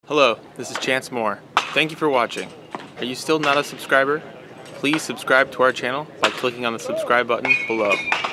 Hello, this is Chance Moore. Thank you for watching. Are you still not a subscriber? Please subscribe to our channel by clicking on the subscribe button below.